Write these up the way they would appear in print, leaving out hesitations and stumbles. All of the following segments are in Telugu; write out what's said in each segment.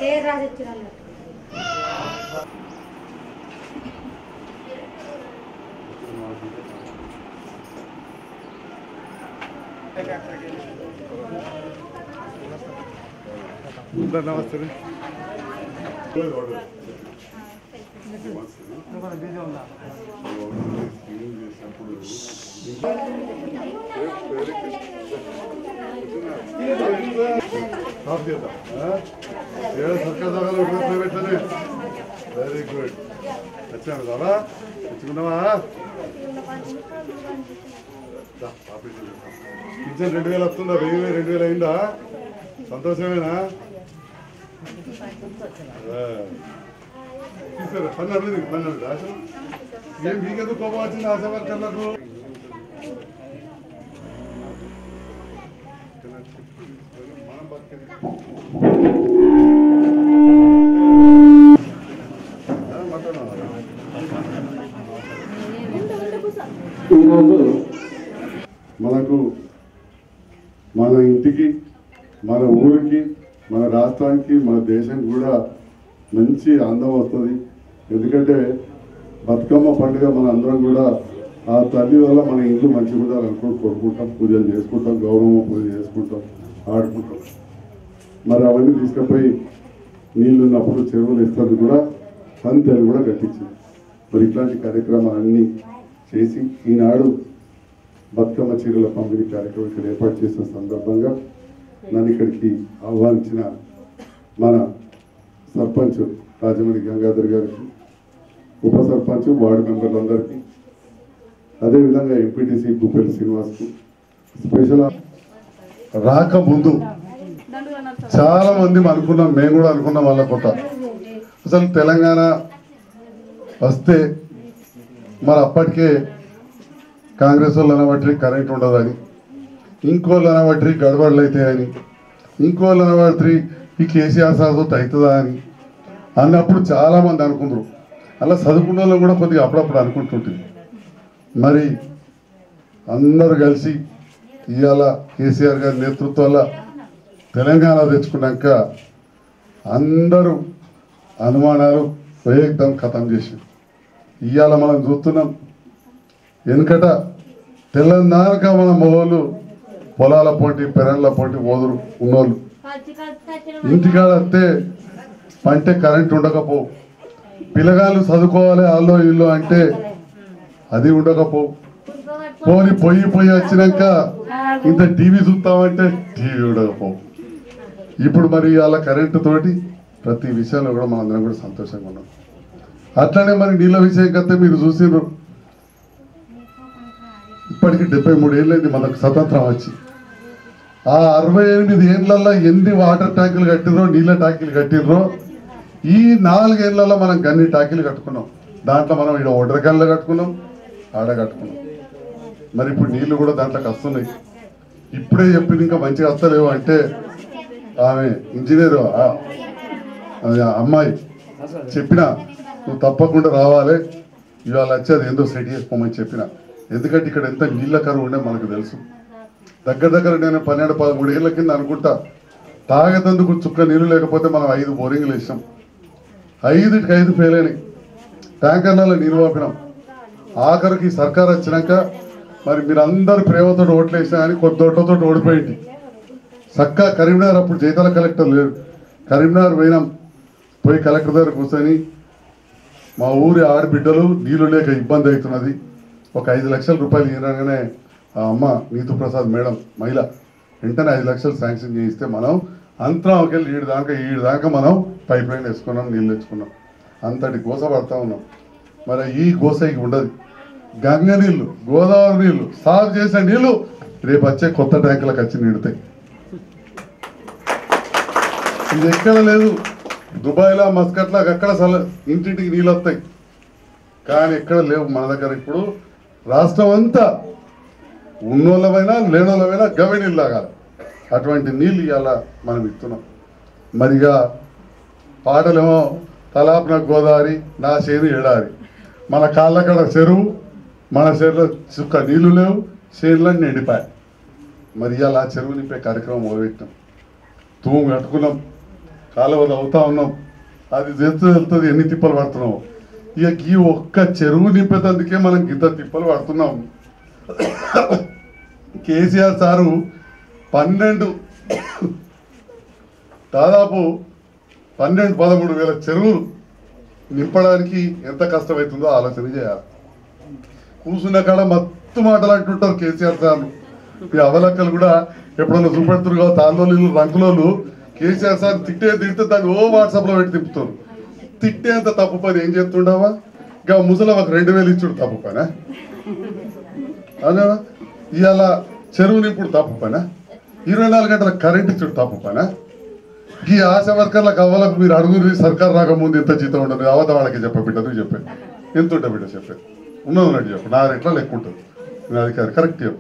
నమస్తే వెరీ గుడ్ వచ్చాను దాదా తెచ్చుకున్నావా పింఛన్ 2000 వస్తుందా 2000 అయిందా సంతోషమేనా తీసుకోరా 12 ఆశ ఏం మీకెందుకు కోపం వచ్చింది ఆశ వర్కర్లకు ఈరోజు మనకు మన ఇంటికి మన ఊరికి మన రాష్ట్రానికి మన దేశానికి కూడా మంచి అందం వస్తుంది. ఎందుకంటే బతుకమ్మ పండుగ మన అందరం కూడా ఆ తల్లి వల్ల మన ఇల్లు మంచిగా ఉండాలనుకుని కొడుకుంటాం, పూజలు చేసుకుంటాం, గౌరవ పూజ చేసుకుంటాం, ఆడుకుంటాం. మరి అవన్నీ తీసుకుపోయి నీళ్ళు ఉన్నప్పుడు చెరువులు ఇస్తుంది కూడా సంతలు కూడా కట్టించింది. మరి ఇట్లాంటి కార్యక్రమాలన్నీ చేసి ఈనాడు బతుకమ్మ చీరల పంపిణీ కార్యక్రమం ఇక్కడ ఏర్పాటు చేసిన సందర్భంగా నన్ను ఇక్కడికి ఆహ్వానించిన మన సర్పంచ్ రాజమణి గంగాధర్ గారికి, ఉప సర్పంచ్, వార్డు మెంబర్లందరికీ, అదేవిధంగా ఎంపీటీసీ గుప్పెల్లి శ్రీనివాస్కు స్పెషల్. రాకముందు చాలా మంది అనుకున్నాం, మేము కూడా అనుకున్నాం వాళ్ళ కొత్త అసలు తెలంగాణ వస్తే మరి అప్పటికే కాంగ్రెస్ వాళ్ళు అనబట్టి కరెంట్ ఉండదని, ఇంకోళ్ళు అనబట్టి గడబడలు అవుతాయని, ఇంకోళ్ళు అనబట్టి ఈ కేసీఆర్ సాగుతూ అవుతుందా అని అన్నప్పుడు చాలామంది అనుకుంటారు. అలా చదువుకున్న వాళ్ళు కూడా కొద్దిగా అప్పుడప్పుడు అనుకుంటుంటుంది. మరి అందరూ కలిసి ఇవాళ కేసీఆర్ గారి నేతృత్వాల తెలంగాణ తెచ్చుకున్నాక అందరూ అనుమానాలు ఏకదం ఖతం చేశారు. ఇవాళ మనం చూస్తున్నాం, వెనుకట తెలంగాణక మన మొగోళ్ళు పొలాల పోటీ, పెరళ్ళ పోటీ ఓదురు ఉన్నోళ్ళు ఇంటికాడ వస్తే పంటే కరెంట్ ఉండకపో, పిల్లగాళ్ళు చదువుకోవాలి ఆల్లో ఇల్లు అంటే అది ఉండకపో, పోని పొయ్యి వచ్చినాక ఇంత టీవీ చూస్తామంటే టీవీ ఉండకపో. ఇప్పుడు మరి అలా కరెంటు తోటి ప్రతి విషయంలో కూడా మనందరం కూడా సంతోషంగా ఉన్నాం. అట్లనే మరి నీళ్ళ విషయం కస్తే మీరు చూసిండ్రు, ఇప్పటికి 73 ఏళ్ళైంది మనకు స్వతంత్రం వచ్చి. ఆ 68 ఏళ్ళల్లో ఎన్ని వాటర్ ట్యాంకులు కట్టిర్రో, నీళ్ళ ట్యాంకులు కట్టిర్రో, ఈ 4 ఏళ్ళల్లో మనం గన్ని ట్యాంకులు కట్టుకున్నాం. దాంట్లో మనం ఇక్కడ ఒడ్రకల్లో కట్టుకున్నాం, ఆడ కట్టుకున్నాం. మరి ఇప్పుడు నీళ్లు కూడా దాంట్లోకి వస్తున్నాయి. ఇప్పుడే చెప్పింది ఇంకా మంచిగా వస్తలేవు అంటే ఆమె ఇంజనీర్ అమ్మాయి చెప్పిన, నువ్వు తప్పకుండా రావాలి, ఇవాళ వచ్చేది ఏందో సెట్ చేసుకోమని చెప్పిన. ఎందుకంటే ఇక్కడ ఎంత నీళ్ళ కరువు ఉండే మనకు తెలుసు. దగ్గర నేను 12-13 ఏళ్ళ కింద అనుకుంటా తాగేందుకు చుక్క నీళ్ళు లేకపోతే మనం 5 బోరింగ్లు వేసాం, 5కి 5 ఫెయిల్ అయినాయి. ట్యాంకర్లలో నీరు పంపినాం. ఆఖరికి సర్కార్ వచ్చినాక మరి మీరందరూ ప్రేమతో ఓట్లు వేసినా కానీ కొద్ది ఓట్లతో ఓడిపోయింది. చక్కా కరీంనగర్ అప్పుడు జైతాల కలెక్టర్ లేరు, కరీంనగర్ పోయినాం. పోయి కలెక్టర్ దగ్గర కూర్చొని మా ఊరి ఆడబిడ్డలు నీళ్ళు లేక ఇబ్బంది అవుతున్నది, ఒక 5 లక్షల రూపాయలు ఇవ్వగానే ఆ అమ్మ నీతు ప్రసాద్ మేడం మహిళ వెంటనే 5 లక్షలు శాంక్షన్ చేయిస్తే మనం అంతరాకి వెళ్ళి ఈడు దాకా మనం పైప్ లైన్ వేసుకున్నాం, నీళ్ళు తెచ్చుకున్నాం. అంతటి గోస పడతా ఉన్నాం. మరి ఈ గోసకి ఉండదు. గంగ నీళ్ళు, గోదావరి నీళ్ళు, సాగు చేసిన నీళ్ళు రేపు వచ్చే కొత్త ట్యాంకులకు వచ్చి నిండుతాయి. ఇది ఎక్కడ లేదు. దుబాయ్లో, మస్కట్లో అక్కడ ఇంటింటికి నీళ్ళు వస్తాయి, కానీ ఎక్కడ లేవు మన దగ్గర. ఇప్పుడు రాష్ట్రం అంతా ఉన్నోళ్ళమైనా లేనోళ్ళమైనా గవి నీళ్ళు తాగాలి. అటువంటి నీళ్ళు ఇవాళ మనం ఇస్తున్నాం. మరిగా పాటలేమో తలాపున గోదావరి, నా చేను ఎడారి, మన కాళ్ళకడ చెరువు, మన చెరువులో చుక్క నీళ్లు లేవు, చేనులన్నీ ఎండిపాయి. మరి ఇవాళ చెరువు నింపే కార్యక్రమం మొదలుపెట్టినాం. తూము కట్టుకున్నాం, కాలువలు అవుతా ఉన్నాం, అది వెళ్తుంది ఎన్ని తిప్పలు పడుతున్నాం. ఇక ఈ ఒక్క చెరువు నింపేందుకే మనం గింత తిప్పలు పడుతున్నాం. కేసీఆర్ సారు 12 దాదాపు 12-13 వేల చెరువులు నింపడానికి ఎంత కష్టమవుతుందో ఆలోచన చేయాలి. కూర్చున్న కాడ మత్తు మాటలు అంటుంటారు కేసీఆర్ సార్లు. ఈ అవలక్కలు కూడా ఎప్పుడన్నా చూపెడుతున్నారు కదా, తాళ్ళోళ్ళు రంకులోళ్ళు కేసీఆర్ సార్ తిడితే దాన్ని వాట్సాప్లో పెట్టి తిప్పుతారు. తిట్టేంత తప్పు పని ఏం చేస్తుండవా? ఇంకా ముసలమ్మకు 2000 ఇచ్చుడు తప్పు పనా? అవునా? ఇవాళ చెరువు నింపుడు తప్పు పనా? 24 గంటల కరెంట్ ఇచ్చుడు తప్పు పనా? ఈ ఆశా వర్కర్లకు అవ్వాలకు మీరు అడుగురి సర్కారు రాకముందు ఎంత జీతం ఉండదు, అవత వాళ్ళకి బిడ్డ నువ్వు చెప్పే ఎంత ఉంటా బిడ్డ చెప్పే ఉన్నది చెప్పు. నా ఎట్లా లెక్క ఉంటుంది అధికారి కరెక్ట్ చెప్పు.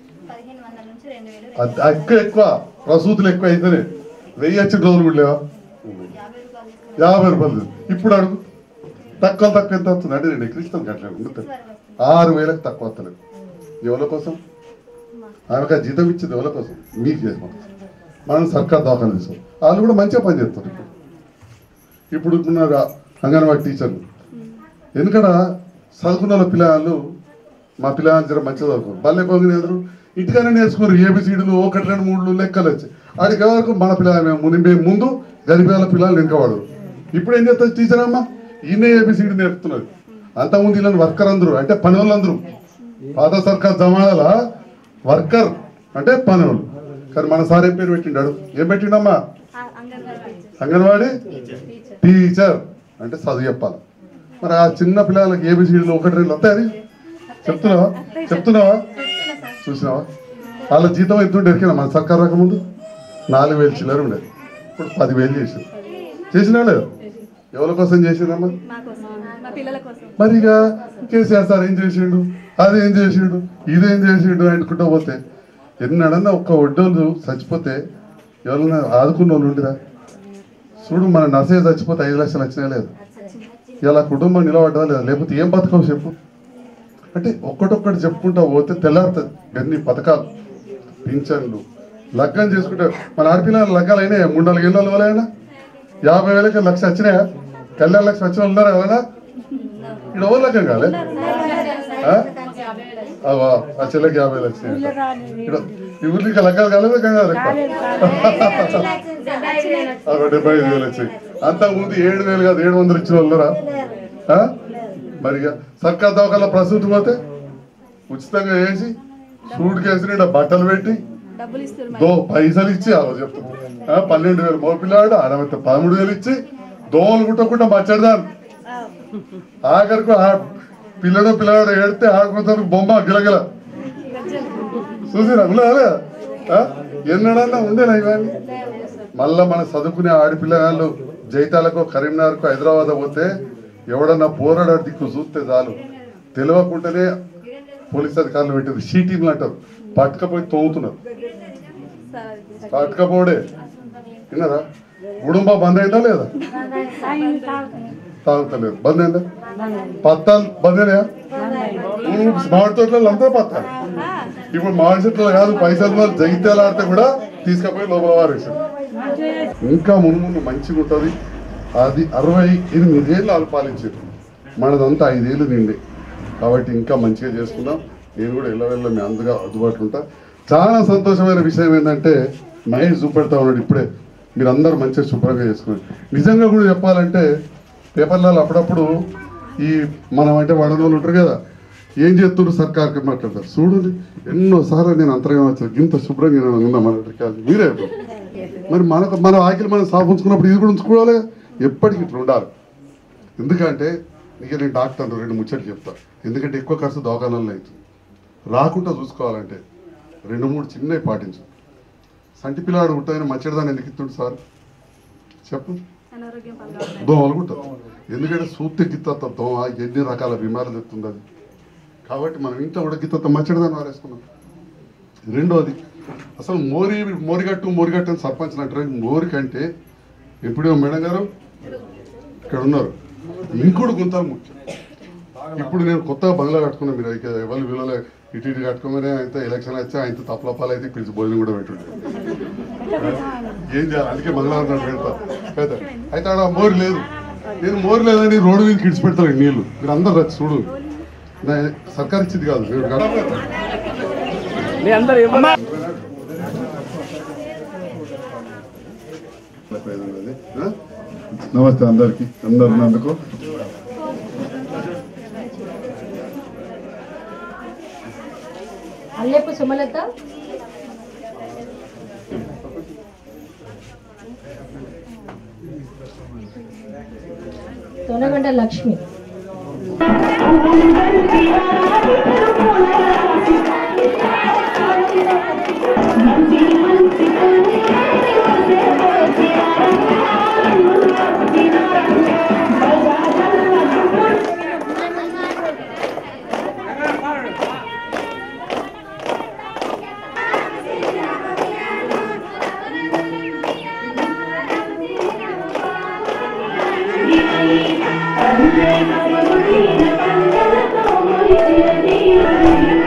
ఎక్కువ ప్రసూతులు ఎక్కువ అయితేనే 1000 వచ్చిన రోజులు కూడా లేవా? 50 రూపాయలు. ఇప్పుడు అడుగు తక్కువ ఎంత వస్తుంది అంటే నేను ఎక్కిస్తాను గట్లే ఉంటుంది. 6000కి తక్కువ వస్తలేదు. ఎవరి కోసం? ఆమెకు ఆ జీతం ఇచ్చేది ఎవరి కోసం? మీకు చేసి మనం సర్కార్ దవాఖాన తీసుకోం. వాళ్ళు కూడా మంచిగా పని చేస్తారు. ఇప్పుడు ఉన్నారు అంగన్వాడీ టీచర్లు. ఎందుకంటే చదువుకున్న పిల్లలు మా పిల్లలు జర మంచిగా చదువుకోరు, బల్లె పొంగిన ఎదురు ఇంటికైనా నేర్చుకోరు. ఏబిసిడీలు 1, 2, 3 లెక్కలు వచ్చాయి. అడిగే వరకు మన పిల్లలు ముందు గరిబేల పిల్లలు వెనుకవాడు. ఇప్పుడు ఏం చేస్తారు టీచర్ అమ్మ? ఈయనే ఏబిసిడి నేర్పుతున్నది. అంతకుముందు వీళ్ళని వర్కర్ అందరూ అంటే పని వాళ్ళందరూ. పాత సర్కార్ జమానాల వర్కర్ అంటే పని వాళ్ళు. కానీ మన సార్ ఏం పేరు పెట్టిండాడు? ఏం పెట్టిండమ్మా? అంగన్వాడీ టీచర్ అంటే చదువు చెప్పాలి. మరి ఆ చిన్న పిల్లలకి ఏబిసిడీలు 1, 2 వస్తాయని చెప్తున్నావా? చూసినావా? వాళ్ళ జీతం ఎంతుండే ఎరికినా? మన సర్కార్ రాకముందు 4000 చిల్లర ఉండేది. ఇప్పుడు 10,000 చేసింది. చేసినా లేదు? ఎవరి కోసం చేసిందమ్మా? మరి ఇక కేసీఆర్ సార్ ఏం చేసిండు, అదేం చేసిండు, ఇదేం చేసిండు అనుకుంటూ పోతే ఎన్నడన్నా ఒక్క ఒడ్డోళ్ళు చచ్చిపోతే ఎవరన్నా ఆదుకున్న వాళ్ళు ఉండిరా? చూడు, మన నర్సే చచ్చిపోతే 5 లక్షలు వచ్చినా లేదు. ఇలా కుటుంబం నిలబడ్డా లేదా? లేకపోతే ఏం బతకవు చెప్పు. అంటే ఒక్కటొక్కటి చెప్పుకుంటా పోతే తెల్లారుతుంది. ఎన్ని పథకాలు, పింఛన్లు, లగ్గం చేసుకుంటే మన ఆడపిల్లలు లగ్గాలు అయినాయా? 3-4 ఏళ్ళ వాళ్ళైనా 50,000కి 1,00,000 వచ్చినాయా? కళ్యాణ లక్ష వచ్చిన వాళ్ళు ఉన్నారా ఎవరైనా? ఇక్కడ ఎవరు లగ్గం కాలే? ఆ చెల్లెకి 50,000 వచ్చినాయి. ఇప్పుడు ఇంకా లగ్గాలు కాలేదు. 75,000 వచ్చాయి. అంతకుముందు 7,000 కాదు 700 ఇచ్చిన వాళ్ళరా? మరి సర్కార్ దవాఖాన ప్రసూతి పోతే ఉచితంగా వేసి సూట్ కేసు నిండా బట్టలు పెట్టి పైసలు ఇచ్చి చెప్తాను 12,000 మోపిల్లాడు ఆడమైతే 13,000 ఇచ్చి దోమలు కుట్టకుండా మచ్చడదాను. ఆఖరికి పిల్లగాడు ఏడితే ఆడుకుంటారు బొమ్మ గిలగిల చూసిరా? ఎన్నడన్నా ఉండేనా ఇవన్నీ? మళ్ళా మన చదువుకునే ఆడపిల్లగాళ్ళు జైతాలకు, కరీంనగర్కు, హైదరాబాద్ పోతే ఎవడన్నా పోరాడాడు దిక్కు చూస్తే చాలు తెలియకుండానే పోలీస్ అధికారులు పెట్టారు. షీటీలు అంటారు, పట్టుకపోయి తోముతున్నారు. పట్టుకపోడే విన్నారా? గుడుంబా బంద్ అయిందా లేదా? తాగుతలేదు. బంద్ అయిందా? పత్తాలు బంద్ అయినాయా? మామిడి తోటలు అంతా పత్తాలు. ఇప్పుడు మామిడి చెట్లు కాదు, పైసలు జగిత్యాలు ఆడితే కూడా తీసుకుపోయి లోపల వారేసారు. ఇంకా ముందు మంచిగా ఉంటుంది. అది 68 ఏళ్ళు వాళ్ళు పాలించారు. మనదంతా 5 ఏళ్ళు నిండి. కాబట్టి ఇంకా మంచిగా చేసుకుందాం. నేను కూడా ఎల్లవెల్ల మీ అందుగా అందుబాటులో ఉంటా. చాలా సంతోషమైన విషయం ఏంటంటే మహేష్ చూపెడతా ఉన్నాడు ఇప్పుడే. మీరు అందరూ మంచిగా శుభ్రంగా చేసుకోండి. నిజంగా కూడా చెప్పాలంటే పేపర్లలో అప్పుడప్పుడు ఈ మనం అంటే వడనోళ్ళు ఉంటారు కదా, ఏం చేస్తుండ్రు సర్కార్కి మాట్లాడతారు. చూడండి ఎన్నోసార్లు నేను అంతరంగా వచ్చాను, ఇంత శుభ్రంగా ఉందా మన మీరే. మరి మన ఆకిలి మనం సాఫ్ ఉంచుకున్నప్పుడు ఇది కూడా ఉంచుకోవాలి. ఎప్పటికి ఇట్లా ఉండాలి. ఎందుకంటే ఇక నేను డాక్టర్ 2 ముచ్చట్లు చెప్తాను. ఎందుకంటే ఎక్కువ ఖర్చు దవాఖానాల్లో అవుతుంది. రాకుండా చూసుకోవాలంటే 2-3 చిన్నవి పాటించు. సంటి పిల్లాడు ఉంటాయని మచ్చడిదాన్ని ఎందుకు ఇస్తుండు సార్ చెప్పు? దోమలు కుట్టదు. ఎందుకంటే సూత్తే గిత్త దోమ ఎన్ని రకాల బీమారులు తెస్తుంది అది. కాబట్టి మనం ఇంట్లో కూడా గిత్త మచ్చడిదాన్ని వారేసుకున్నాం. రెండోది అసలు మోరిగట్టు అని సర్పంచ్ అంటారు. మోరికంటే ఎప్పుడో మేడం గారు ఇక్కడ ఉన్నారు, ఇంకుడు గుంతలు ముఖ్యం. ఇప్పుడు నేను కొత్తగా బంగ్లా కట్టుకున్నాను. మీరు ఎవరు విలువలే ఇటు కట్టుకోమని ఆయనతో ఎలక్షన్ వచ్చి ఆయనతో తప్పలపాలు అయితే పిలిచి భోజనం కూడా పెట్టుండే. ఏం చేయాలి, అందుకే మంగళవారం నాడు పెడతా కదా. అయితే ఆడ మోరు లేదు, నేను మోరు లేదని రోడ్డు మీద కిడిచి పెడతాను నీళ్ళు. మీరు అందరు వచ్చి చూడు, సర్కార్ ఇచ్చింది కాదు. నమస్తే అందరికి, అందరినందుకు అల్లెపు సుమలత, తొనగంట లక్ష్మి, Thank you.